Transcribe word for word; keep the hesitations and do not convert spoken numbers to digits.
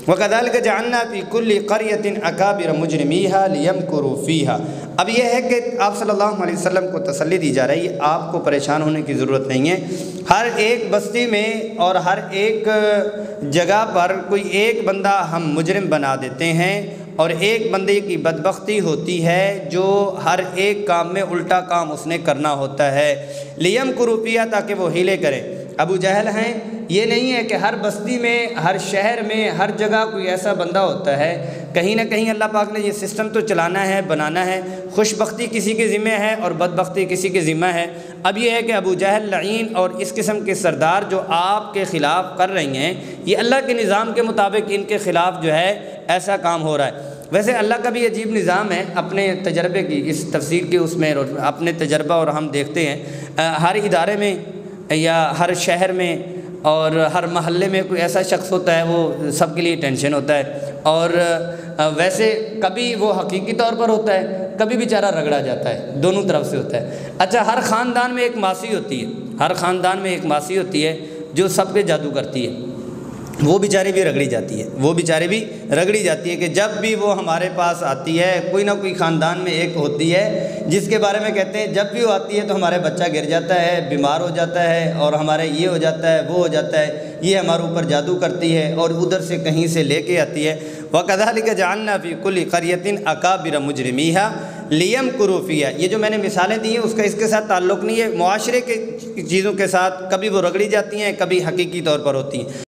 وَكَذَلِكَ جَعَلْنَا فِي كُلِّ قَرْيَةٍ أَكَابِرَ مُجْرِمِيهَا لِيَمْكُرُوا فِيهَا۔ اب یہ ہے کہ آپ صلی اللہ علیہ وسلم کو تسلی دی جا رہی ہے، آپ کو پریشان ہونے کی ضرورت نہیں ہے۔ ہر ایک بستی میں اور ہر ایک جگہ پر کوئی ایک بندہ ہم مجرم بنا دیتے ہیں، اور ایک بندے کی بدبختی ہوتی ہے جو ہر ایک کام میں الٹا کام اس نے کرنا ہوتا ہے۔ لِيَمْكُرُوا فِيهَا، تاکہ وہ ہیلے کرے۔ ابو جہل ہیں، یہ نہیں ہے کہ ہر بستی میں، ہر شہر میں، ہر جگہ کوئی ایسا بندہ ہوتا ہے۔ کہیں نہ کہیں اللہ پاک نے یہ سسٹم تو چلانا ہے، بنانا ہے۔ خوش بختی کسی کے ذمہ ہے اور بدبختی کسی کے ذمہ ہے۔ اب یہ ہے کہ ابو جہل لعین اور اس قسم کے سردار جو آپ کے خلاف کر رہی ہیں، یہ اللہ کے نظام کے مطابق ان کے خلاف جو ہے ایسا کام ہو رہا ہے۔ ویسے اللہ کا بھی عجیب نظام ہے، اپنے تجربے کی اس تفسیر کے اس میں اپنے تجربہ، اور ہم دیکھتے ہیں ہر ادارے میں یا ہر شہر میں اور ہر محلے میں کوئی ایسا شخص ہوتا ہے، وہ سب کے لیے ٹینشن ہوتا ہے، اور ویسے کبھی وہ حقیقی طور پر ہوتا ہے، کبھی بیچارہ رگڑا جاتا ہے، دونوں طرف سے ہوتا ہے۔ اچھا، ہر خاندان میں ایک ماسی ہوتی ہے، ہر خاندان میں ایک ماسی ہوتی ہے جو سب پہ جادو کرتی ہے، وہ بیچاری بھی رگڑی جاتی ہے، وہ بیچاری بھی رگڑی جاتی ہے کہ جب بھی وہ ہمارے پاس آتی ہے، کوئی نہ کوئی خاندان میں ایک ہوتی ہے جس کے بارے میں کہتے ہیں جب بھی وہ آتی ہے تو ہمارے بچہ گر جاتا ہے، بیمار ہو جاتا ہے، اور ہمارے یہ ہو جاتا ہے، وہ ہو جاتا ہے، یہ ہمارے اوپر جادو کرتی ہے، اور ادھر سے کہیں سے لے کے آتی ہے۔ وَكَذَلِكَ جَعَلْنَا فِي كُلِّ قَرْيَةٍ أَكَابِرَ مُجْرِمِيهَا لِيَمْكُرُوا فِيهَا۔ یہ جو میں نے مثالیں دی ہیں اس کا اس کے ساتھ تعلق نہیں ہے، معاشرے کے چیزوں کے ساتھ کبھی وہ رگڑی جاتی ہیں، کبھی حقیقی طور پر ہوتی ہیں۔